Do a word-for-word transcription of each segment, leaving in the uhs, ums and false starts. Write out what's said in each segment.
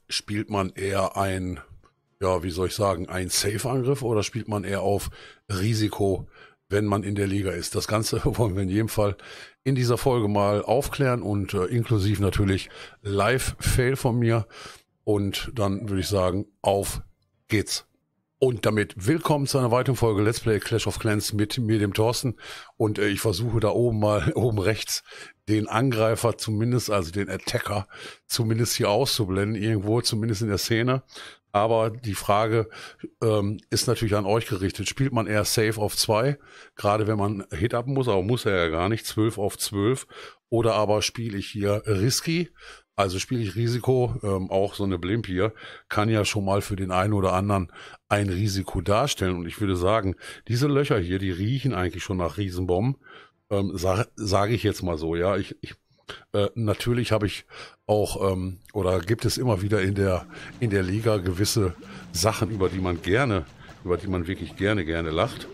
spielt man eher ein, ja, wie soll ich sagen, ein Safe-Angriff oder spielt man eher auf Risiko, wenn man in der Liga ist? Das Ganze wollen wir in jedem Fall in dieser Folge mal aufklären und äh, inklusive natürlich Live-Fail von mir. Und dann würde ich sagen, auf geht's. Und damit willkommen zu einer weiteren Folge Let's Play Clash of Clans mit mir, dem Thorsten. Und äh, ich versuche da oben mal, oben rechts, den Angreifer zumindest, also den Attacker, zumindest hier auszublenden, irgendwo, zumindest in der Szene. Aber die Frage ähm, ist natürlich an euch gerichtet. Spielt man eher safe auf zwei, gerade wenn man Hit-Up muss, aber muss er ja gar nicht, zwölf auf zwölf. Oder aber spiele ich hier risky, also spiele ich Risiko, ähm, auch so eine Blimp hier, kann ja schon mal für den einen oder anderen ein Risiko darstellen. Und ich würde sagen, diese Löcher hier, die riechen eigentlich schon nach Riesenbomben, ähm, sage sag ich jetzt mal so, ja. Ich, ich äh, natürlich habe ich auch, ähm, oder gibt es immer wieder in der, in der Liga gewisse Sachen, über die man gerne, über die man wirklich gerne, gerne lacht.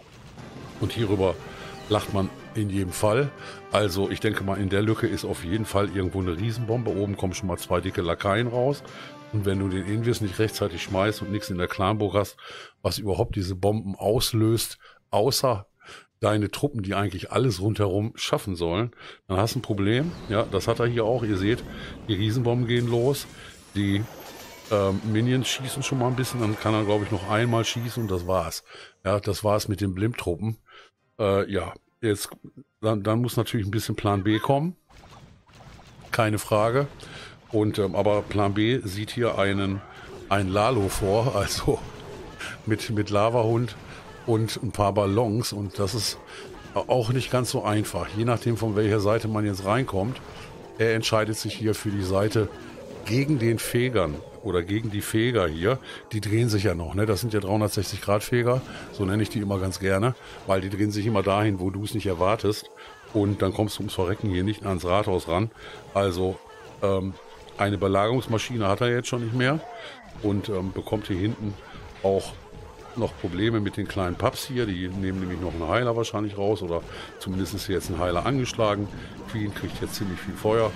Und hierüber lacht man in jedem Fall. Also ich denke mal, in der Lücke ist auf jeden Fall irgendwo eine Riesenbombe. Oben kommen schon mal zwei dicke Lakaien raus. Und wenn du den Invis nicht rechtzeitig schmeißt und nichts in der Clanburg hast, was überhaupt diese Bomben auslöst, außer deine Truppen, die eigentlich alles rundherum schaffen sollen, dann hast du ein Problem. Ja, das hat er hier auch. Ihr seht, die Riesenbomben gehen los. Die ähm, Minions schießen schon mal ein bisschen. Dann kann er, glaube ich, noch einmal schießen und das war's. Ja, das war's mit den Blimp-Truppen. Äh, ja, jetzt, dann, dann muss natürlich ein bisschen Plan B kommen. Keine Frage. Und, ähm, aber Plan B sieht hier einen, ein Lalo vor, also mit, mit Lavahund und ein paar Ballons. Und das ist auch nicht ganz so einfach. Je nachdem, von welcher Seite man jetzt reinkommt. Er entscheidet sich hier für die Seite gegen den Fegern oder gegen die Feger hier. Die drehen sich ja noch, ne? Das sind ja dreihundertsechzig Grad Feger, so nenne ich die immer ganz gerne, weil die drehen sich immer dahin, wo du es nicht erwartest. Und dann kommst du ums Verrecken hier nicht ans Rathaus ran. Also ähm, eine Belagerungsmaschine hat er jetzt schon nicht mehr und ähm, bekommt hier hinten auch noch Probleme mit den kleinen Pups hier. Die nehmen nämlich noch einen Heiler wahrscheinlich raus oder zumindest ist hier jetzt ein Heiler angeschlagen. Queen kriegt jetzt ziemlich viel Feuer.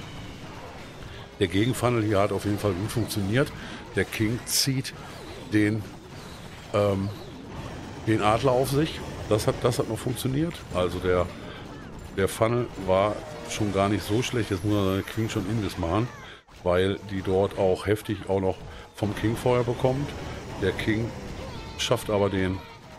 Der Gegenfunnel hier hat auf jeden Fall gut funktioniert. Der King zieht den, ähm, den Adler auf sich. Das hat, das hat noch funktioniert. Also der, der Funnel war schon gar nicht so schlecht. Jetzt muss er seine Queen schon Invis machen, weil die dort auch heftig auch noch vom King Feuer bekommt. Der King schafft aber den,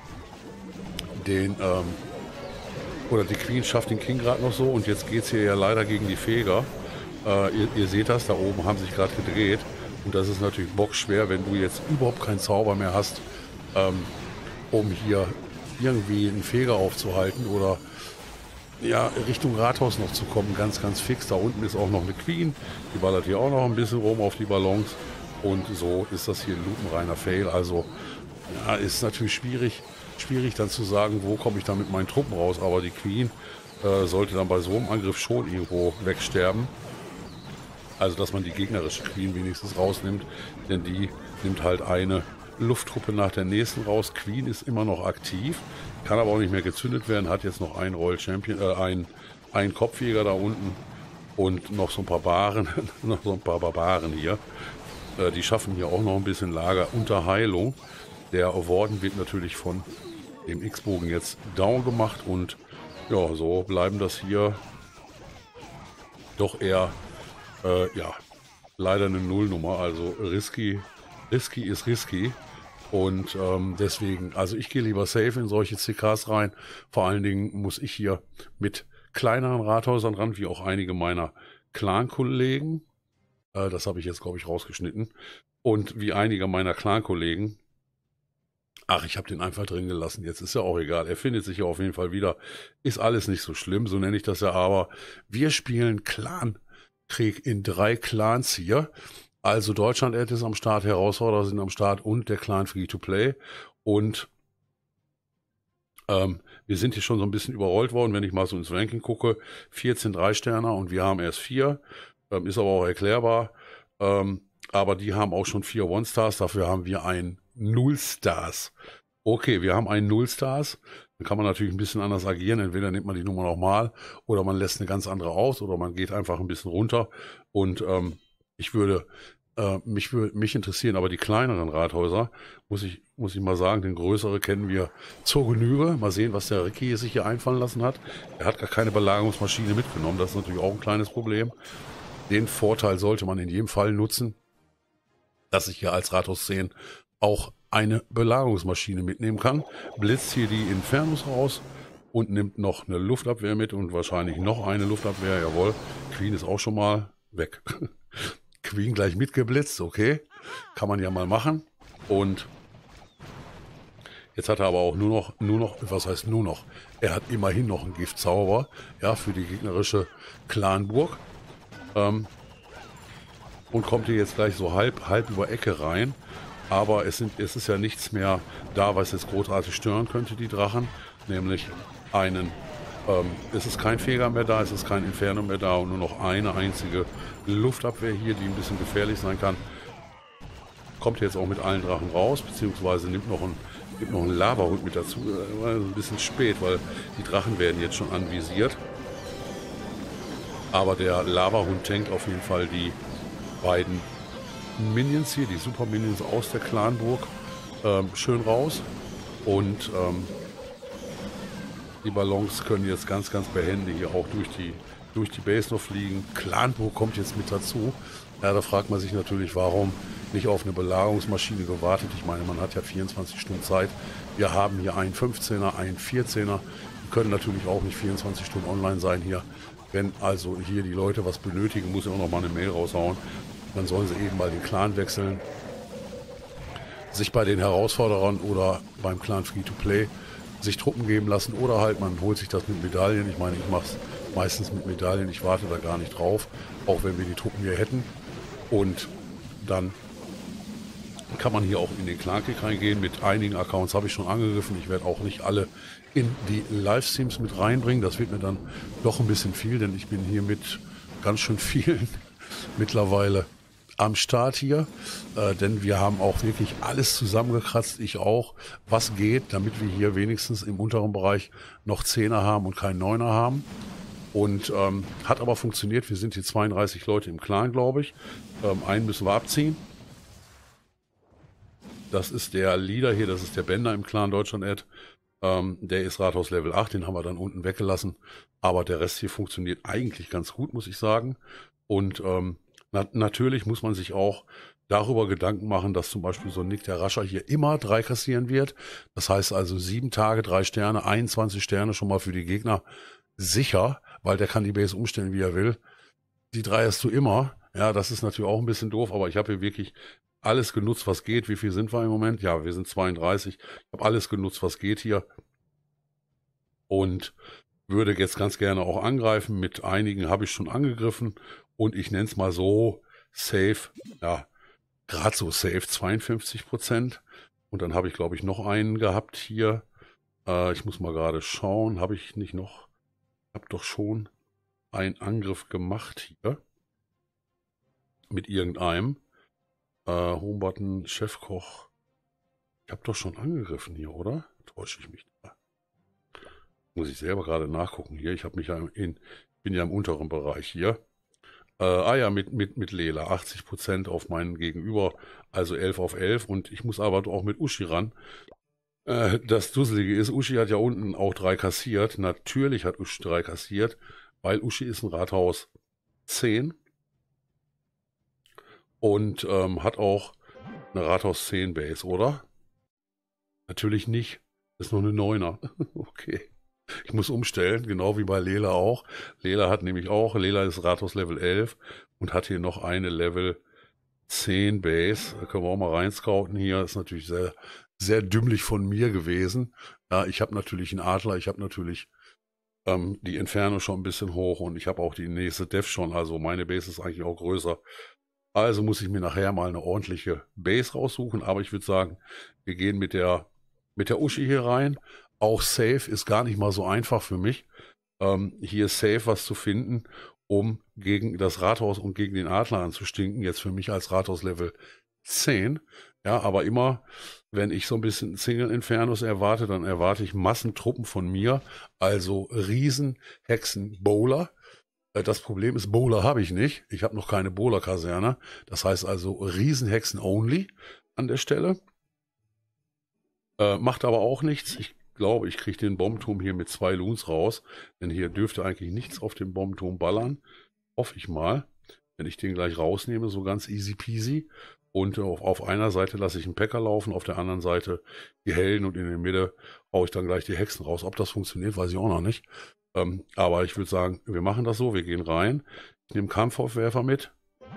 den ähm, oder die Queen schafft den King gerade noch so. Und jetzt geht es hier ja leider gegen die Feger. Uh, ihr, ihr seht das, da oben haben sich gerade gedreht und das ist natürlich bockschwer, wenn du jetzt überhaupt keinen Zauber mehr hast, ähm, um hier irgendwie einen Feger aufzuhalten oder ja, Richtung Rathaus noch zu kommen, ganz, ganz fix. Da unten ist auch noch eine Queen, die ballert hier auch noch ein bisschen rum auf die Ballons und so ist das hier ein lupenreiner Fail. Also ja, ist natürlich schwierig, schwierig dann zu sagen, wo komme ich da mit meinen Truppen raus, aber die Queen äh, sollte dann bei so einem Angriff schon irgendwo wegsterben. Also, dass man die gegnerische Queen wenigstens rausnimmt, denn die nimmt halt eine Lufttruppe nach der nächsten raus. Queen ist immer noch aktiv, kann aber auch nicht mehr gezündet werden, hat jetzt noch einen Royal Champion, äh, einen, einen Kopfjäger da unten und noch so ein paar Baren, noch so ein paar Barbaren hier. Äh, die schaffen hier auch noch ein bisschen Lager unter Heilung. Der Warden wird natürlich von dem X-Bogen jetzt down gemacht und ja, so bleiben das hier doch eher Äh, ja, leider eine Nullnummer, also risky, risky ist risky und ähm, deswegen, also ich gehe lieber safe in solche C Ks rein, vor allen Dingen muss ich hier mit kleineren Rathäusern ran, wie auch einige meiner Clan-Kollegen, äh, das habe ich jetzt glaube ich rausgeschnitten, und wie einige meiner Clan-Kollegen, ach, ich habe den einfach drin gelassen, jetzt ist ja auch egal, er findet sich ja auf jeden Fall wieder, ist alles nicht so schlimm, so nenne ich das ja, aber wir spielen Clan Krieg in drei Clans hier. Also Deutschland ist am Start, Herausforderer sind am Start und der Clan Free-to-Play. Und ähm, wir sind hier schon so ein bisschen überrollt worden, wenn ich mal so ins Ranking gucke. vierzehn Drei-Sterner und wir haben erst vier. Ähm, ist aber auch erklärbar. Ähm, aber die haben auch schon vier One-Stars. Dafür haben wir ein Null-Stars. Okay, wir haben einen Null-Stars. Dann kann man natürlich ein bisschen anders agieren. Entweder nimmt man die Nummer nochmal oder man lässt eine ganz andere aus oder man geht einfach ein bisschen runter. Und ähm, ich würde Äh, mich, wür- mich interessieren aber die kleineren Rathäuser, muss ich, muss ich mal sagen, den größere kennen wir zur Genüge. Mal sehen, was der Ricky sich hier einfallen lassen hat. Er hat gar keine Belagerungsmaschine mitgenommen, das ist natürlich auch ein kleines Problem. Den Vorteil sollte man in jedem Fall nutzen, dass ich hier als Rathaus zehn auch eine Belagerungsmaschine mitnehmen kann. Blitzt hier die Infernos raus und nimmt noch eine Luftabwehr mit und wahrscheinlich noch eine Luftabwehr. Jawohl, Queen ist auch schon mal weg. Queen gleich mitgeblitzt, okay. Kann man ja mal machen. Und jetzt hat er aber auch nur noch, nur noch, was heißt nur noch? Er hat immerhin noch einen Giftzauber, ja, für die gegnerische Clanburg. Ähm, und kommt hier jetzt gleich so halb, halb über Ecke rein. Aber es, sind, es ist ja nichts mehr da, was jetzt großartig stören könnte, die Drachen. Nämlich einen, ähm, es ist kein Feger mehr da, es ist kein Inferno mehr da und nur noch eine einzige Luftabwehr hier, die ein bisschen gefährlich sein kann. Kommt jetzt auch mit allen Drachen raus, beziehungsweise nimmt noch ein, nimmt noch einen Lava-Hund mit dazu. Äh, ein bisschen spät, weil die Drachen werden jetzt schon anvisiert. Aber der Lava-Hund tankt auf jeden Fall die beiden Minions hier, die Super Minions aus der Clanburg, ähm, schön raus. Und ähm, die Ballons können jetzt ganz, ganz behändig hier auch durch die, durch die Base noch fliegen. Clanburg kommt jetzt mit dazu. Ja, da fragt man sich natürlich, warum nicht auf eine Belagerungsmaschine gewartet. Ich meine, man hat ja vierundzwanzig Stunden Zeit. Wir haben hier einen fünfzehner, einen vierzehner. Die können natürlich auch nicht vierundzwanzig Stunden online sein hier. Wenn also hier die Leute was benötigen, muss ich auch noch mal eine Mail raushauen. Dann sollen sie eben mal den Clan wechseln, sich bei den Herausforderern oder beim Clan Free-to-Play sich Truppen geben lassen oder halt man holt sich das mit Medaillen. Ich meine, ich mache es meistens mit Medaillen, ich warte da gar nicht drauf, auch wenn wir die Truppen hier hätten. Und dann kann man hier auch in den Clan-Kick reingehen. Mit einigen Accounts habe ich schon angegriffen. Ich werde auch nicht alle in die Livestreams mit reinbringen. Das wird mir dann doch ein bisschen viel, denn ich bin hier mit ganz schön vielen mittlerweile am Start hier, äh, denn wir haben auch wirklich alles zusammengekratzt, ich auch, was geht, damit wir hier wenigstens im unteren Bereich noch Zehner haben und keinen Neuner haben. Und ähm, hat aber funktioniert, wir sind hier zweiunddreißig Leute im Clan, glaube ich. Ähm, einen müssen wir abziehen. Das ist der Leader hier, das ist der Bender im Clan Deutschland-Ad. Ähm, der ist Rathaus Level acht, den haben wir dann unten weggelassen. Aber der Rest hier funktioniert eigentlich ganz gut, muss ich sagen. Und ähm, na natürlich muss man sich auch darüber Gedanken machen, dass zum Beispiel so ein Nick der Rascher hier immer drei kassieren wird. Das heißt also sieben Tage, drei Sterne, einundzwanzig Sterne schon mal für die Gegner sicher, weil der kann die Base umstellen, wie er will. Die drei hast du immer. Ja, das ist natürlich auch ein bisschen doof, aber ich habe hier wirklich alles genutzt, was geht. Wie viel sind wir im Moment? Ja, wir sind zweiunddreißig. Ich habe alles genutzt, was geht hier. Und würde jetzt ganz gerne auch angreifen. Mit einigen habe ich schon angegriffen. Und ich nenne es mal so, safe, ja, gerade so safe, zweiundfünfzig Prozent. Und dann habe ich, glaube ich, noch einen gehabt hier. Äh, ich muss mal gerade schauen, habe ich nicht noch, ich habe doch schon einen Angriff gemacht hier. Mit irgendeinem. Äh, Homebutton, Chefkoch. Ich habe doch schon angegriffen hier, oder? Täusche ich mich da? Muss ich selber gerade nachgucken hier. Ich habe mich ja in, bin ja im unteren Bereich hier. Äh, ah ja, mit, mit, mit Lela, achtzig Prozent auf meinen Gegenüber, also elf auf elf. Und ich muss aber auch mit Uschi ran. Äh, das Dusselige ist, Uschi hat ja unten auch drei kassiert. Natürlich hat Uschi drei kassiert, weil Uschi ist ein Rathaus zehn. Und ähm, hat auch eine Rathaus zehn Base, oder? Natürlich nicht. Das ist nur eine Neuner. Okay. Ich muss umstellen, genau wie bei Lela auch. Lela hat nämlich auch, Lela ist Rathaus Level elf und hat hier noch eine Level zehn Base. Da können wir auch mal reinscouten hier. Ist natürlich sehr, sehr dümmlich von mir gewesen. Ja, ich habe natürlich einen Adler, ich habe natürlich ähm, die Inferno schon ein bisschen hoch und ich habe auch die nächste Dev schon. Also meine Base ist eigentlich auch größer. Also muss ich mir nachher mal eine ordentliche Base raussuchen. Aber ich würde sagen, wir gehen mit der, mit der Uschi hier rein. Auch safe ist gar nicht mal so einfach für mich. Ähm, hier ist safe was zu finden, um gegen das Rathaus und gegen den Adler anzustinken. Jetzt für mich als Rathaus Level zehn. Ja, aber immer, wenn ich so ein bisschen Single Infernos erwarte, dann erwarte ich Massentruppen von mir. Also Riesen, Hexen, Bowler. Äh, das Problem ist, Bowler habe ich nicht. Ich habe noch keine Bowler-Kaserne. Das heißt also Riesenhexen only an der Stelle. Äh, macht aber auch nichts. Ich glaube, ich kriege den Bombenturm hier mit zwei Loons raus. Denn hier dürfte eigentlich nichts auf dem Bombenturm ballern. Hoffe ich mal. Wenn ich den gleich rausnehme, so ganz easy peasy. Und auf, auf einer Seite lasse ich einen Packer laufen, auf der anderen Seite die Helden und in der Mitte haue ich dann gleich die Hexen raus. Ob das funktioniert, weiß ich auch noch nicht. Ähm, aber ich würde sagen, wir machen das so, wir gehen rein. Ich nehme Kampfaufwerfer mit.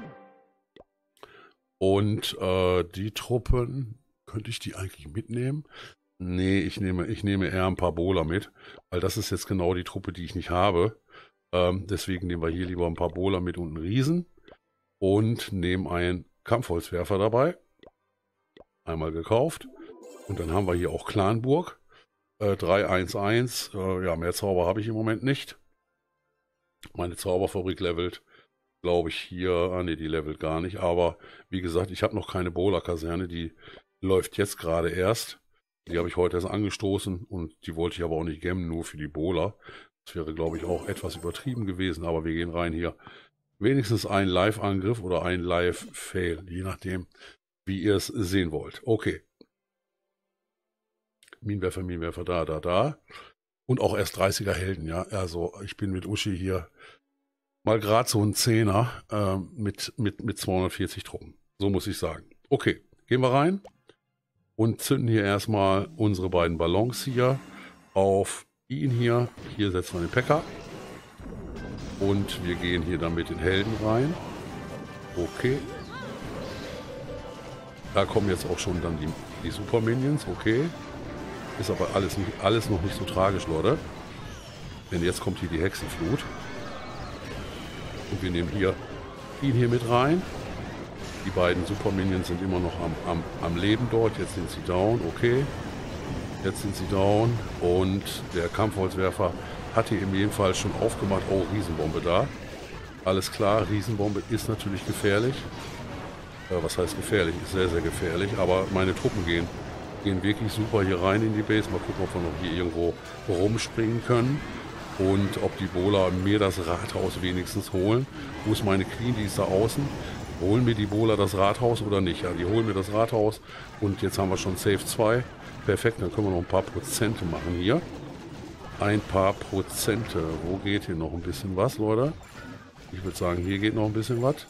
Und äh, die Truppen, könnte ich die eigentlich mitnehmen? Nee, ich nehme, ich nehme eher ein paar Bowler mit, weil das ist jetzt genau die Truppe, die ich nicht habe. Ähm, deswegen nehmen wir hier lieber ein paar Bowler mit und einen Riesen. Und nehmen einen Kampfholzwerfer dabei. Einmal gekauft. Und dann haben wir hier auch Clanburg. Äh, drei eins eins. Äh, ja, mehr Zauber habe ich im Moment nicht. Meine Zauberfabrik levelt, glaube ich, hier. Ah, ne, die levelt gar nicht. Aber wie gesagt, ich habe noch keine Bowler-Kaserne. Die läuft jetzt gerade erst. Die habe ich heute erst angestoßen. Und die wollte ich aber auch nicht gemmen, nur für die Bowler. Das wäre, glaube ich, auch etwas übertrieben gewesen. Aber wir gehen rein hier. Wenigstens ein Live-Angriff oder ein Live-Fail, je nachdem, wie ihr es sehen wollt. Okay. Minenwerfer, Minenwerfer, da, da, da. Und auch erst dreißiger Helden, ja. Also ich bin mit Uschi hier mal gerade so ein Zehner äh, mit, mit, mit zweihundertvierzig Truppen. So muss ich sagen. Okay, gehen wir rein und zünden hier erstmal unsere beiden Ballons hier auf ihn hier. Hier setzen wir den Packer. Und wir gehen hier dann mit den Helden rein. Okay. Da kommen jetzt auch schon dann die, die Super Minions. Okay. Ist aber alles, nicht, alles noch nicht so tragisch, Leute. Denn jetzt kommt hier die Hexenflut. Und wir nehmen hier ihn hier mit rein. Die beiden Super Minions sind immer noch am, am, am Leben dort. Jetzt sind sie down. Okay. Jetzt sind sie down. Und der Kampfholzwerfer hat hier in jedem Fall schon aufgemacht. Oh, Riesenbombe da. Alles klar, Riesenbombe ist natürlich gefährlich. Äh, was heißt gefährlich? Ist sehr, sehr gefährlich. Aber meine Truppen gehen, gehen wirklich super hier rein in die Base. Mal gucken, ob wir noch hier irgendwo rumspringen können. Und ob die Bowler mir das Rathaus wenigstens holen. Wo ist meine Queen? Die ist da außen. Holen mir die Bowler das Rathaus oder nicht? Ja, die holen mir das Rathaus. Und jetzt haben wir schon Safe zwei. Perfekt, dann können wir noch ein paar Prozente machen hier. Ein paar Prozente. Wo geht hier noch ein bisschen was, Leute? Ich würde sagen, hier geht noch ein bisschen was.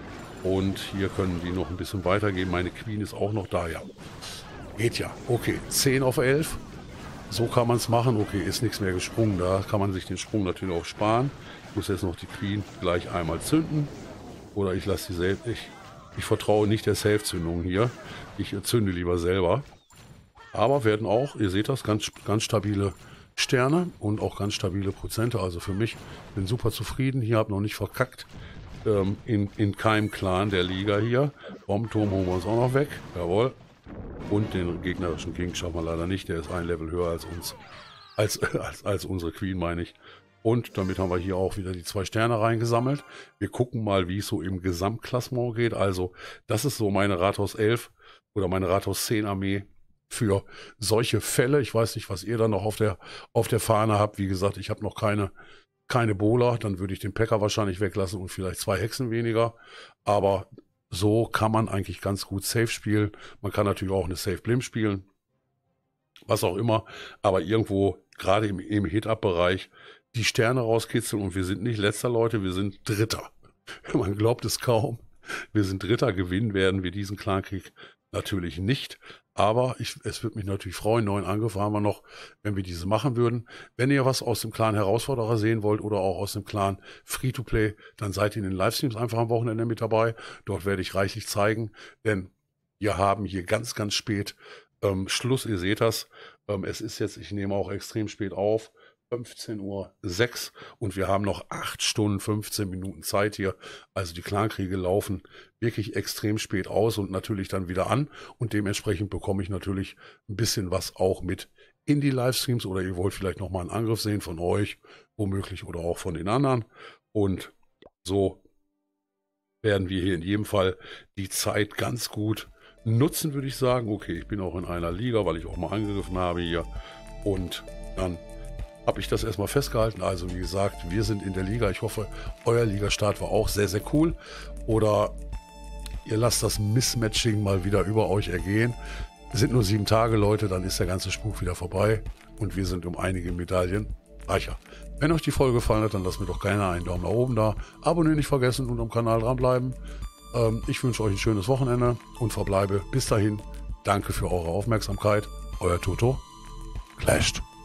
Und hier können die noch ein bisschen weitergehen. Meine Queen ist auch noch da, ja. Geht ja. Okay, zehn auf elf. So kann man es machen. Okay, ist nichts mehr gesprungen. Da kann man sich den Sprung natürlich auch sparen. Ich muss jetzt noch die Queen gleich einmal zünden. Oder ich lasse sie selbst. Ich, ich vertraue nicht der Safe-Zündung hier. Ich zünde lieber selber. Aber werden auch, ihr seht das, ganz, ganz stabile Sterne und auch ganz stabile Prozente. Also für mich, bin super zufrieden. Hier habe noch nicht verkackt. Ähm, in, in keinem Clan der Liga hier. Bombenturm holen wir uns auch noch weg. Jawohl. Und den gegnerischen King schaffen wir leider nicht. Der ist ein Level höher als uns. Als, als, als unsere Queen, meine ich. Und damit haben wir hier auch wieder die zwei Sterne reingesammelt. Wir gucken mal, wie es so im Gesamtklassement geht. Also das ist so meine Rathaus elf oder meine Rathaus zehn Armee für solche Fälle. Ich weiß nicht, was ihr da noch auf der, auf der Fahne habt. Wie gesagt, ich habe noch keine, keine Bowler. Dann würde ich den Packer wahrscheinlich weglassen und vielleicht zwei Hexen weniger. Aber so kann man eigentlich ganz gut Safe spielen. Man kann natürlich auch eine Safe Blim spielen. Was auch immer. Aber irgendwo, gerade im, im Hit-Up-Bereich, die Sterne rauskitzeln. Und wir sind nicht letzter, Leute, wir sind Dritter. Man glaubt es kaum. Wir sind Dritter. Gewinnen werden wir diesen Clankrieg natürlich nicht. Aber ich, es würde mich natürlich freuen, neuen Angriff haben wir noch, wenn wir diese machen würden. Wenn ihr was aus dem Clan Herausforderer sehen wollt oder auch aus dem Clan Free-to-Play, dann seid ihr in den Livestreams einfach am Wochenende mit dabei. Dort werde ich reichlich zeigen, denn wir haben hier ganz, ganz spät ähm, Schluss. Ihr seht das. Ähm, es ist jetzt, ich nehme auch extrem spät auf, fünfzehn Uhr sechs und wir haben noch acht Stunden, fünfzehn Minuten Zeit hier. Also die Clankriege laufen wirklich extrem spät aus und natürlich dann wieder an. Und dementsprechend bekomme ich natürlich ein bisschen was auch mit in die Livestreams. Oder ihr wollt vielleicht nochmal einen Angriff sehen von euch, womöglich, oder auch von den anderen. Und so werden wir hier in jedem Fall die Zeit ganz gut nutzen, würde ich sagen. Okay, ich bin auch in einer Liga, weil ich auch mal angegriffen habe hier. Und dann habe ich das erstmal festgehalten. Also wie gesagt, wir sind in der Liga. Ich hoffe, euer Ligastart war auch sehr, sehr cool. Oder ihr lasst das Mismatching mal wieder über euch ergehen. Es sind nur sieben Tage, Leute, dann ist der ganze Spuk wieder vorbei. Und wir sind um einige Medaillen reicher. Wenn euch die Folge gefallen hat, dann lasst mir doch gerne einen Daumen nach oben da. Abonnieren nicht vergessen und am Kanal dranbleiben. Ähm, ich wünsche euch ein schönes Wochenende und verbleibe bis dahin. Danke für eure Aufmerksamkeit. Euer Toto. Clashed.